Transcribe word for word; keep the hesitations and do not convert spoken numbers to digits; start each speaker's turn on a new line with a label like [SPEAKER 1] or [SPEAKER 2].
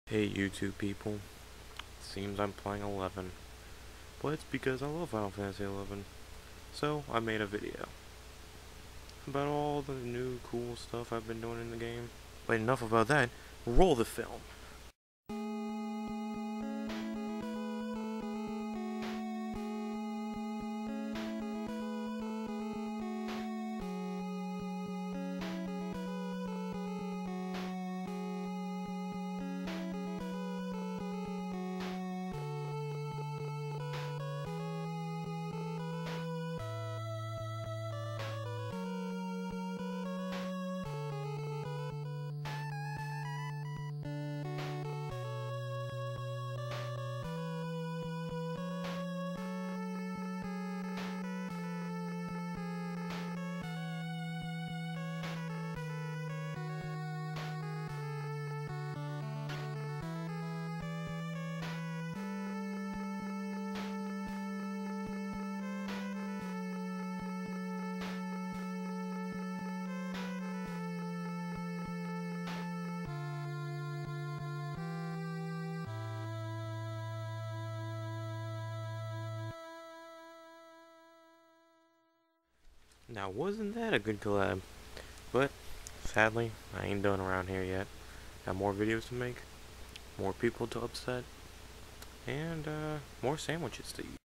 [SPEAKER 1] Hey YouTube people, seems I'm playing eleven, but it's because I love Final Fantasy eleven, so I made a video about all the new cool stuff I've been doing in the game. But enough about that, roll the film! Now wasn't that a good collab? But, sadly, I ain't done around here yet. Got more videos to make, more people to upset, and uh, more sandwiches to eat.